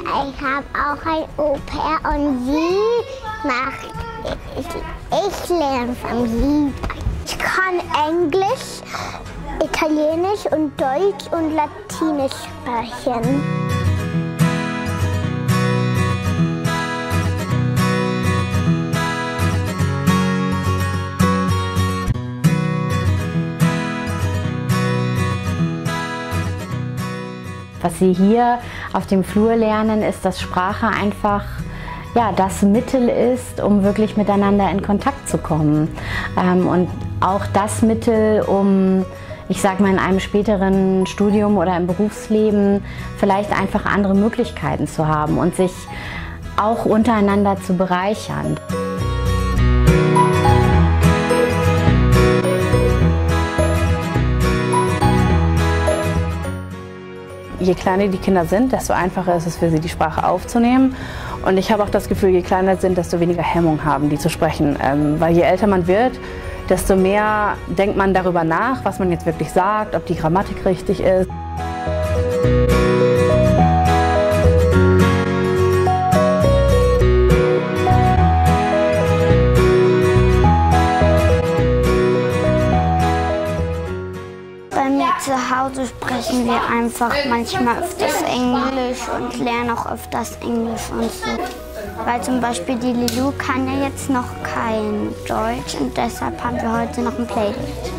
ich habe auch ein Au-pair und ich lerne von sie. Ich kann Englisch, Italienisch und Deutsch und Latinisch sprechen. Was sie hier auf dem Flur lernen, ist, dass Sprache einfach das Mittel ist, um wirklich miteinander in Kontakt zu kommen. Und auch das Mittel, um, ich sag mal, in einem späteren Studium oder im Berufsleben vielleicht einfach andere Möglichkeiten zu haben und sich auch untereinander zu bereichern. Je kleiner die Kinder sind, desto einfacher ist es für sie, die Sprache aufzunehmen. Und ich habe auch das Gefühl, je kleiner sie sind, desto weniger Hemmung haben, die zu sprechen. Weil je älter man wird, desto mehr denkt man darüber nach, was man jetzt wirklich sagt, ob die Grammatik richtig ist. Bei mir zu Hause sprechen wir einfach manchmal öfters Englisch und lernen auch öfters Englisch und so. Weil zum Beispiel die Lilu kann ja jetzt noch kein Deutsch und deshalb haben wir heute noch ein Playdate.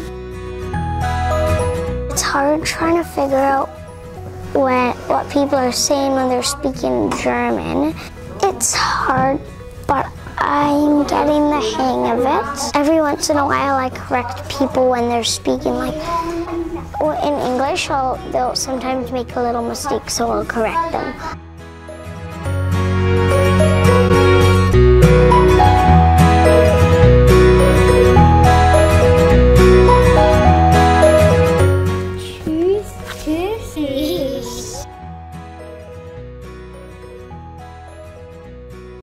It's hard trying to figure out what people are saying when they're speaking German. It's hard, but I'm getting the hang of it. Every once in a while I correct people when they're speaking in English, they'll sometimes make a little mistake, so I'll correct them.